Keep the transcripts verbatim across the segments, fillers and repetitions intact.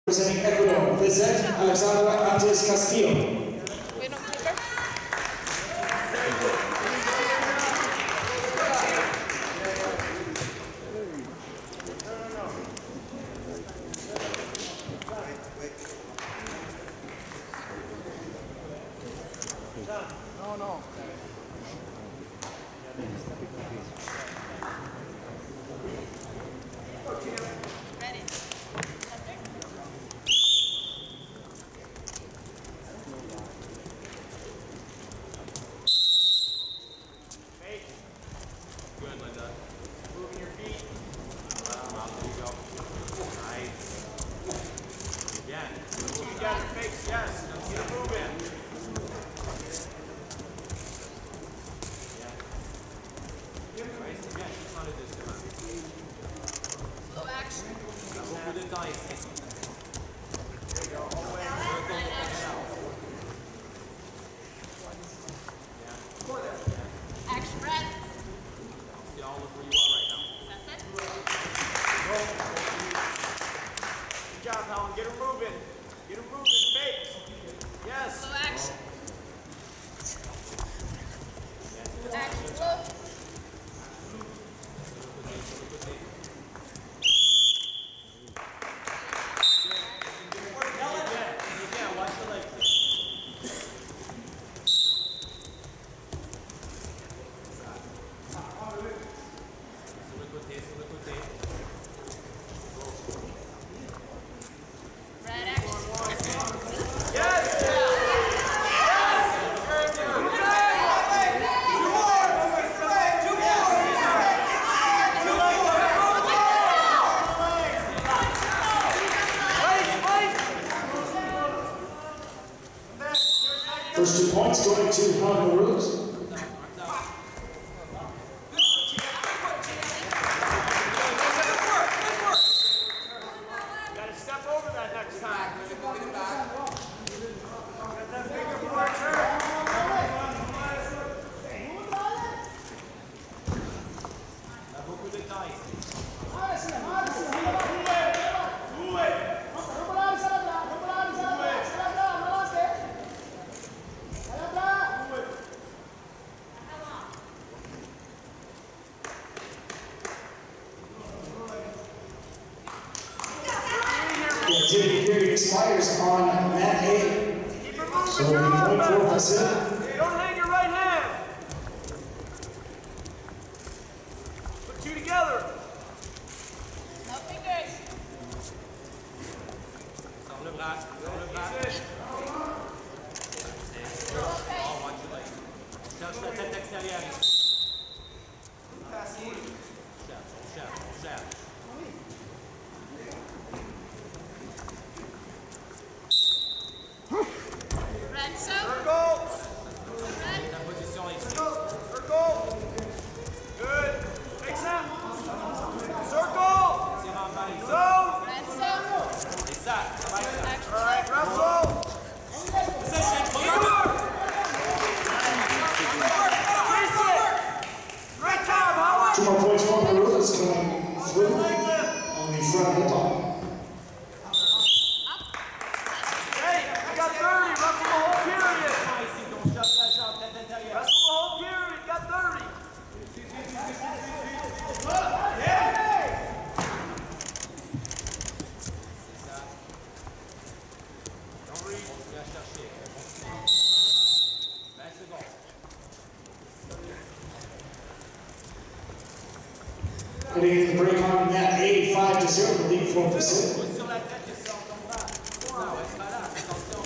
Representing Ecuador, Lizette Alexandra Antes Castillo. No, no. Good, Linda. Moving your feet. Um, out, there you go. Nice. Again. Move together. Fakes, yes. Keep it moving. Yeah. Nice. Again, she's not a distance. Low action. Now move with the dice. There you go. All the way. Circle. Take it out. Yeah. Action, red. Y'all look where you are right now. That's it. Good job, Helen. Get her moving. Get her moving. Fake. Yes. Low action. Action, low. Again, watch the legs. Sur le côté, sur le côté. Red action. Yes! First two points going to Helen Maroons. Gotta step over that next time. Get that bigger forward turn. T'as beaucoup de taille. The activity period expires on mat eight. So we'll be point four percent. Don't hang your right hand. Put two together. No fingers. Sors le bras, sors le bras. Oh, watch your legs. Cherche la tête extérieure ici. Cherche, on cherche, on cherche. Red so. Circle. Red. Ta position ici. Circle. Good. Make snap. Circle. Tire en bas ici. Zone. Red so. C'est ça. Travaille ça. Action. All right, wrestle. Position. Remember. Great job, Howard. Two more points for Maroons coming through on the front hip lock. Hey, you got thirty. Wrestle the whole period. Wrestle the whole period. You got thirty. Don't reach. vingt secondes. Heading in the break on mat eight, five to zero to lead four percent. Pousse sur la tête et sors ton bras. Non, reste pas là. Attention.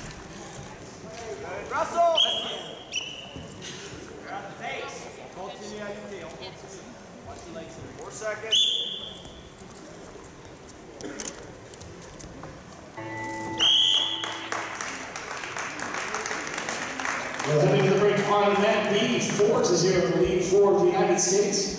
Russell. On continue à lutter. On continue. Watch the legs here. Four seconds. We're heading to the break on mat B, four to zero to lead for the United States.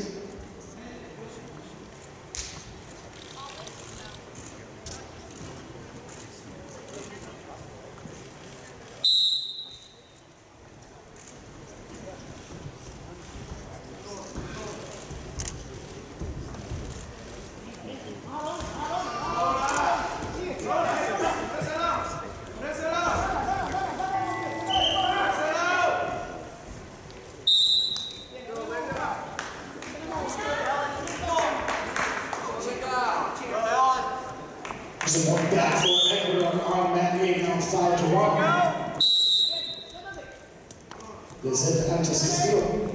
Hold on. There's a one back for Ecuador on mat eight, now five to one. This is Antes Castillo.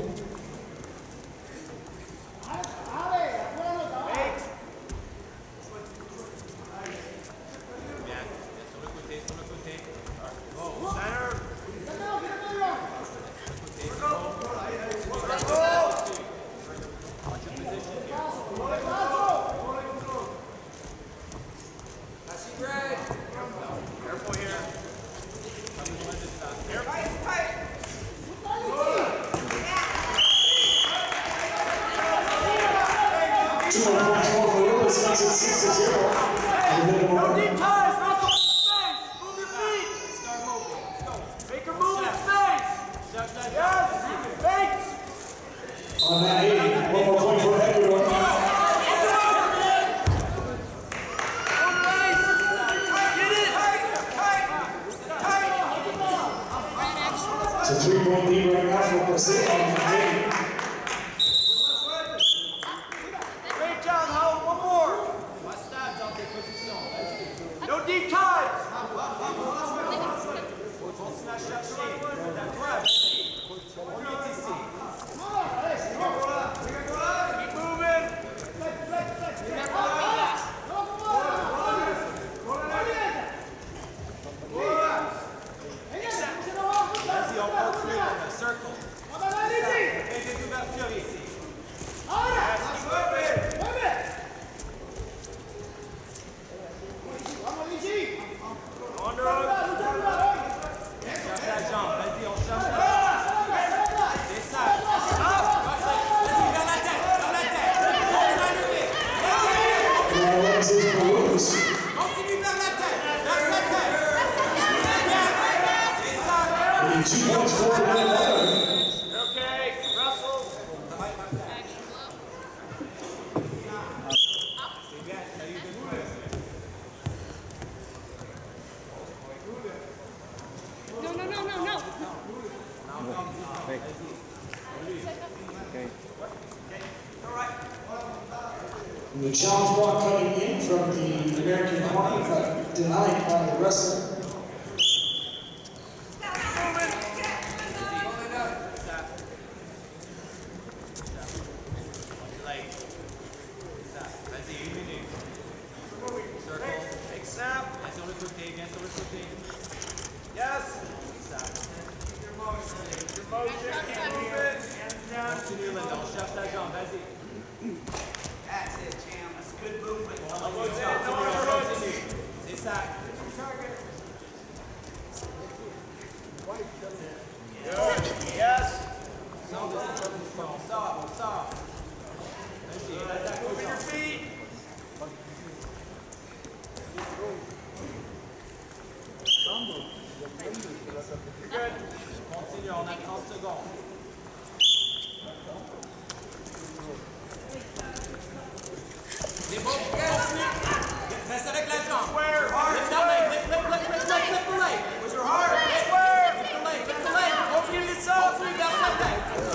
Two more points more for Lewis, makes it six to zero. No deep ties, Russell. Space. Move your feet. Start moving. Let's go. Make her move in space. Yes. Fakes. On that eight, one more point for Ecuador. It's a three-point lead right now for Brazil on that eight. No deep ties! Keep moving! Vas-y, on continue dans le circle. Fais des ouvertures ici. Cherche la jambe, vas-y, on cherche la jambe. C'est ça. Vas-y, vers la tête, vers la tête. Continue vers la tête, vers sa tête. C'est ça. Okay, Russell. No, no, no, no, no. And the challenge block coming in from the American corner, but denied by the wrestler. Vas-y, une minute. Circle. Take snap. Viens sur le côté, viens sur le côté. Yes. Your motion. Your motion. Keep moving. Hands down. Continue là, on cherche la jambe, vas-y. That's it, champ. That's good movement. On continue, on continue. C'est ça. Yes. On sort de cette position, on sort, on sort. Vas-y, attaque Move your feet. Good. Continue, on a trente secondes. C'est bon, continue. Reste avec la jambe. Square. Hard. Lift that leg, lift, lift, lift, lift, lift, lift the leg. With your heart. Square. Lift the leg, lift the leg. Continue to solve. Continue vers sa tête.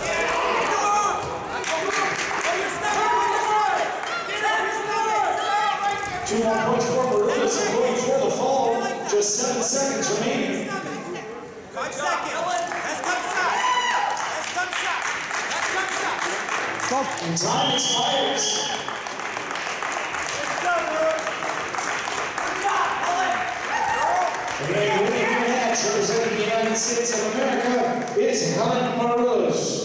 Two more points for Lewis and going for the fall. Just seven seconds remaining. Five seconds. Reste comme ça. Reste comme ça. Reste comme ça. And time expires. And winning your match representing the United States of America is Helen Maroulis.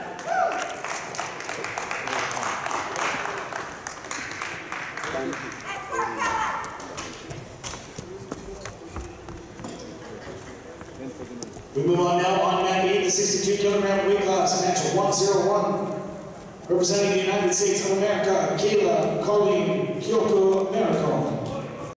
We move on now on mat eight, the sixty-two kilogram weight class, match one oh one. Representing the United States of America, Kayla Colleen Kyoko Miracle.